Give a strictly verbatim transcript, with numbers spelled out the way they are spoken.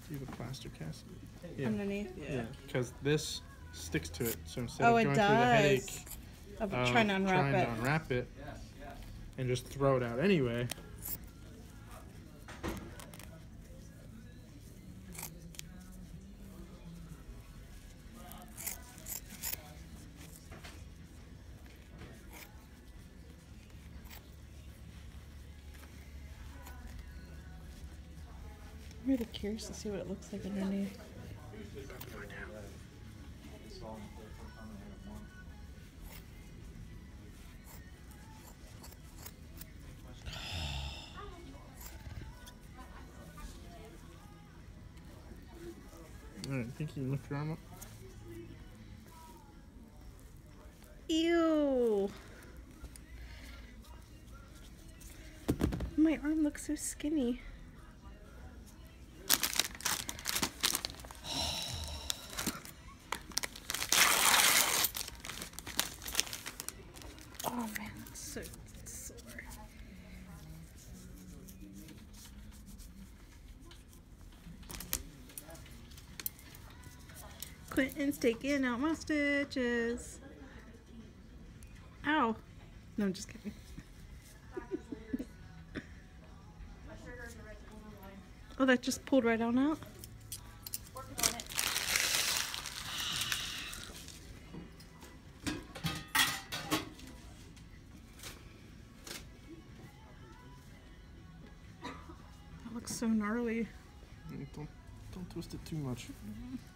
Do the plaster cast? Yeah. Underneath? Yeah. Because yeah, this sticks to it. So instead oh, of going does. through the headache of of trying to unwrap trying it. to unwrap it and just throw it out anyway. I'm really curious to see what it looks like underneath. Alright, think you can lift your arm up? Ew! My arm looks so skinny. Oh man, it's so sore. Quentin's taking out my stitches. Ow. No, I'm just kidding. Oh, that just pulled right on out? Working on it. That looks so gnarly. Don't, don't twist it too much. Mm-hmm.